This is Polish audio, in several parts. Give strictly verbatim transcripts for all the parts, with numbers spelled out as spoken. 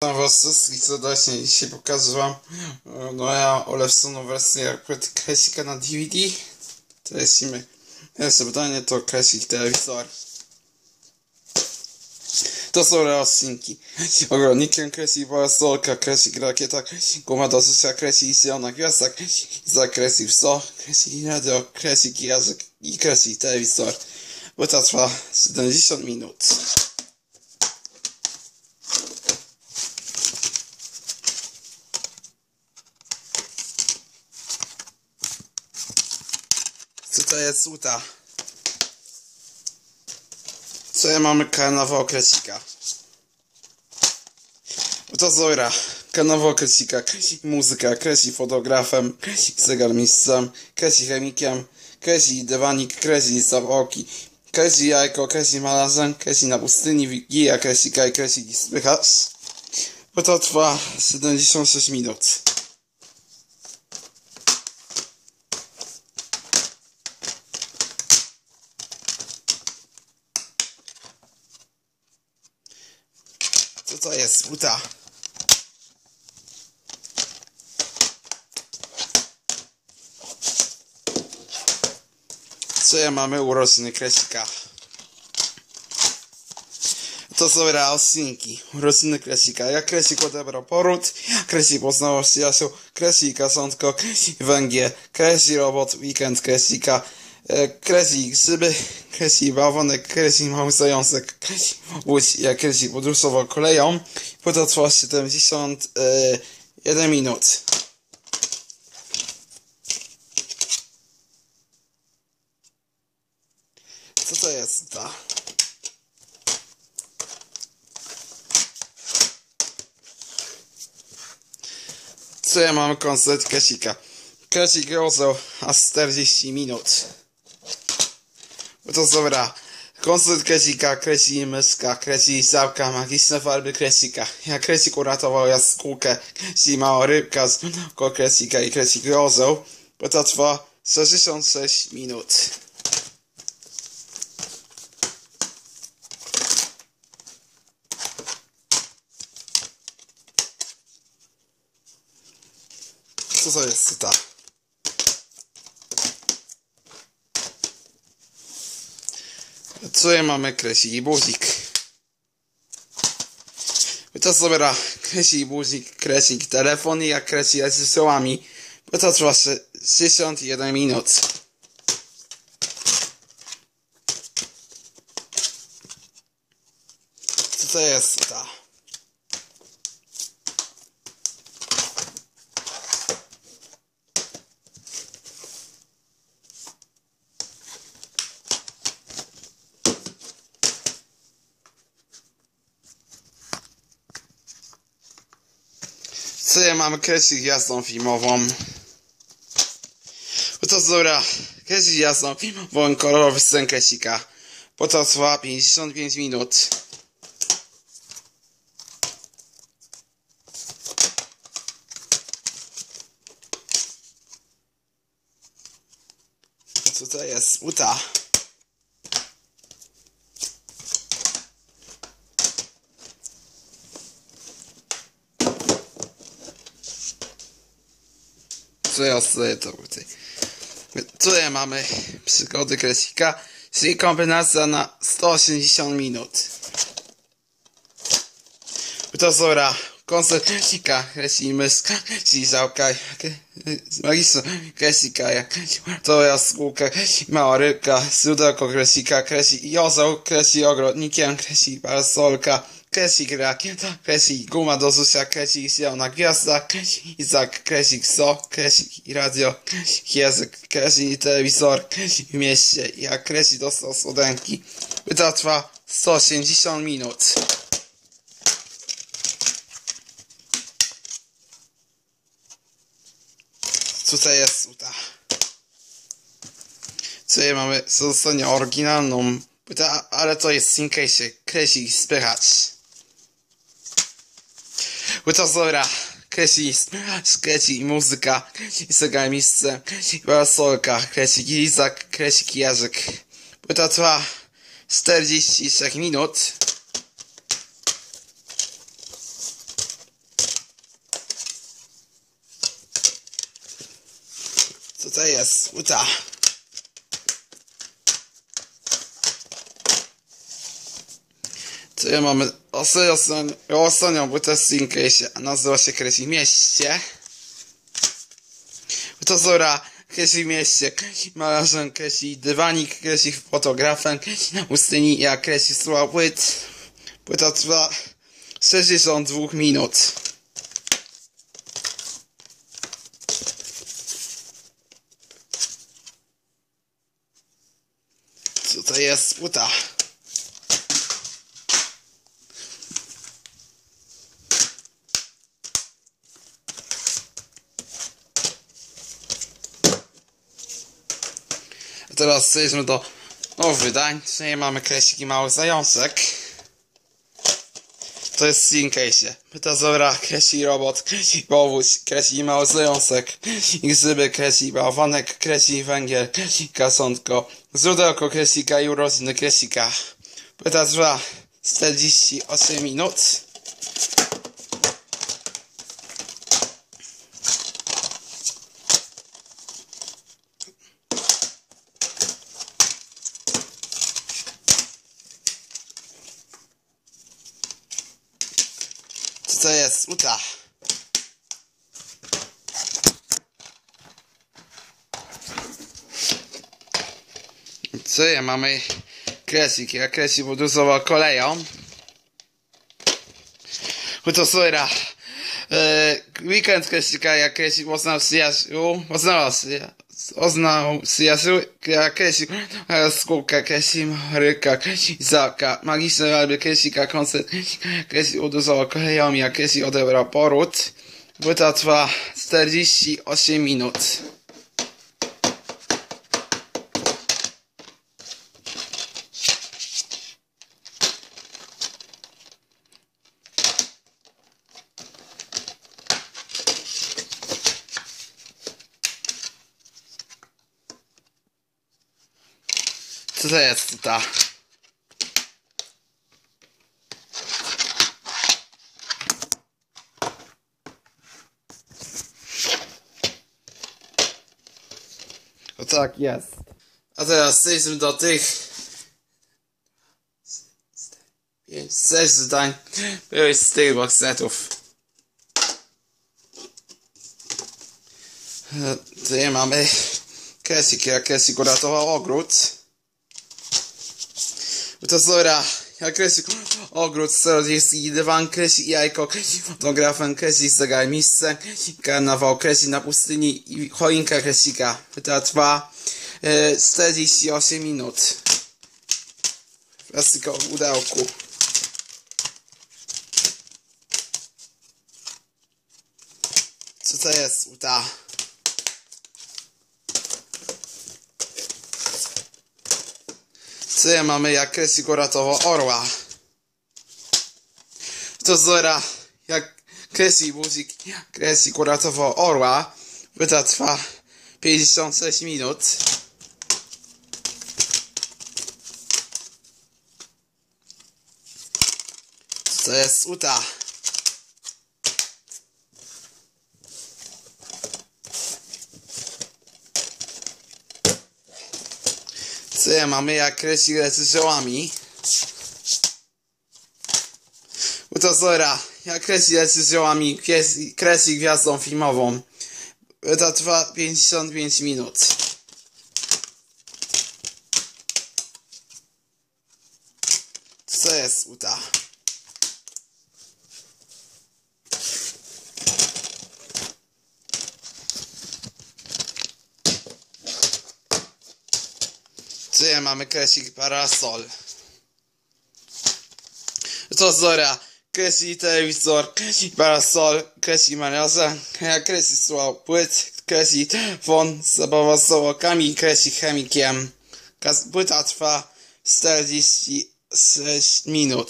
Witam was wszystkich serdecznie. Dzisiaj pokażę wam moja ulepszoną wersję Kresika na D V D. To lecimy. Pierwsze pytanie to Kresik telewizor. To są rozcinki. Ogrodnikiem Kresik parasolka, Kresik rakieta, guma do życia, Kresik zielona gwiazda, za Kresik pso, Kresik radio, Kresik język i Kresik telewizor. Bo to trwa siedemdziesiąt minut. Co to jest uta? Co ja mamy karnawał Kresika? To Zora, karnawał Kresika, Kresik muzyka, Kresik fotografem, Kresik zegarmistrzem, Kresik chemikiem, Kresik dywanik, Kresik zawoki, Kresik jajko, Kresik malarzem, Kresik na pustyni, Wigilia Kresika i Kresik spychacz. Bo to trwa siedemdziesiąt sześć minut. Co to jest buta? Co ja mamy urodziny Kresika? To są realsinki, urodziny Kresika. Jak Kresik odebrał poród, Kresik poznał przyjaciół, Kresik kasątko, węgiel, Kresik robot, weekend Kresika, Kresik grzyby, Kresik bałwonek, Kresik mały zająsek, Kresik łódź, jak Kresik podróżował koleją, bo to trwa siedemdziesiąt jeden minut. Co to jest ta? Co ja mamy koncert Kresika? Kresik rozał aż czterdzieści minut. Bo to dobra. Koncert Kresika, Kresik myszka, Kresik żabka, magiczne farby Kresika. Jak Kresik uratował jaskółkę, Kresik mała rybka z Kresika i Kresik rozał. Bo to trwa sześćdziesiąt sześć minut. Co to jest ta? Co ja mamy Kresik i buzik? To sobie Kresik i buzik, Kresik telefon i jak Kresik jest z wysyłami. Bo to trwa sześćdziesiąt jeden minut. Co to jest ta? Co ja mamy Kresik jazdą filmową? Bo to dobra, Kresik jazdą filmową, kolorowy scen Kresika. Bo to trwa pięćdziesiąt pięć minut. Co to jest? Uta. Co ja sobie to tutaj? Co ja mamy? Przygody Kresika, czyli kombinacja na sto osiemdziesiąt minut. To zora, koncert Kresika, Kresik myszka, Kresik żałka, magiczna Kresika, jak to jaskółka, mała rybka, źródełko Kresika, Kresik jozeł, Kresik ogrodnikiem, Kresik parasolka, Kresik rakieta, Kresik guma do życia, Kresik zielona gwiazda, Kresik Izak, Kresik pso, Kresik i radio, Kresik język, Kresik i telewizor, Kresik w mieście, jak Kresik dostał spodenki. To trwa sto osiemdziesiąt minut. Tutaj jest uta. Co ja mamy? Zostanie oryginalną, ale to jest w case Kresik spychacz. Bo to dobra, Kresik, Kresik muzyka, zegarmistrzem, parasolka, Kresik Izak, Kresik Jerzyk. Bo to trwa czterdzieści trzech minut. Tutaj jest płyta. Tutaj mamy ostatnią płytę z Syncase, nazywa się Crazy w mieście. To Zora, Crazy w mieście, malarzem, Crazy dywanik, Crazy fotografem, pustyni, jak Crazy słucha płyt. Płyta trwa sześćdziesiąt dwa minut. Tutaj jest płyta. A teraz przejdźmy do nowych wydań. Tutaj mamy Crazy mały zajączek. To jest w Syncase. Płyta Zora, Crazy robot, Crazy powódź, Crazy mały zajączek, grzyby, Crazy bałwanek, Crazy węgiel, Crazy kasątko, źródełko Crazy'ka i urodziny Crazy'ka. Płyta trwa czterdzieści osiem minut. Co to jest płyta? Co ja mamy? Crazy, jak Crazy podróżował koleją. To Zora. Weekend Crazy'ka, jak Crazy poznał przyjaciół, poznał Oznał przyjaciół, jak Crazy skórka, Crazy ryka, Crazy zaka, magiczne walby Crazy'ka, koncert Crazy uderzyła koleją, jak Crazy odebrał poród. Płyta trwa czterdzieści osiem minut. Co to jest ta? O tak jest. A teraz przejdźmy do tych pięć, sześć zdań byłeś z tych boxsetów. Tutaj mamy Crazy, jak Crazy uratował ogród. To Zora, jak Crazy ogród, czterdzieści dywan, Crazy jajko, Crazy fotografem, Crazy zegarmistrzem, karnawał Crazy na pustyni i choinka Crazy'ka. Płyta trwa e, czterdzieści osiem minut. Plastikowe pudełku. Co to jest płyta? Co ja mamy, jak Crazy uratował orła? To Zora, jak Crazy muzyk, Crazy uratował orła. Płyta trwa pięćdziesiąt sześć minut. Co jest płyta? Co ja mamy, jak Crazy lecy ziołami? To Zora, jak Crazy lecy ziołami, Crazy gwiazdą filmową. To trwa pięćdziesiąt pięć minut. Co jest płyta? Co ja mamy, Crazy parasol? To Zora, Crazy telewizor, Crazy parasol, Crazy mariaza, jak Crazy słuchał płyt, Crazy telefon, zabawa z załokami, Crazy chemikiem. Płyta trwa czterdzieści sześć minut.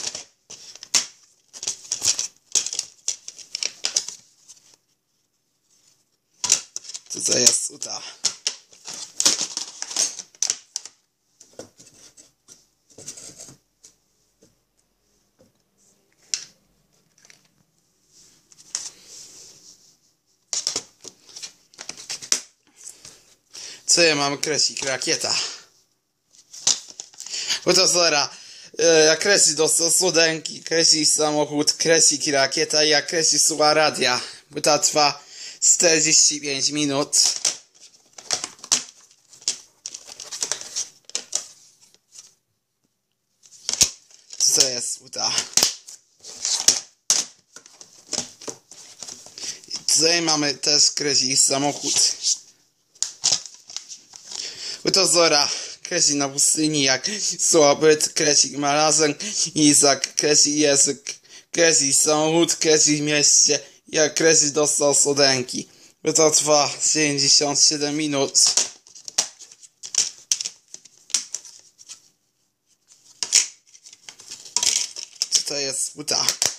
Co to jest płyta? Co ja mam? Kresik, rakieta. Bo to zera. Ja kresik dostał studenki, kresik samochód, kresik i rakieta, ja kresik słucha radia. Bo ta trwa czterdzieści pięć minut. Co to jest? Uda. Tutaj mamy też kresik samochód. Bo to zora. Kresik na pustyni, jak słabyt, kresik ma razem, Izak, kresik język, kresik samochód, kresik w mieście, jak kresik dostał studenki. Bo to trwa dziewięćdziesiąt siedem minut. Co to jest? Buta.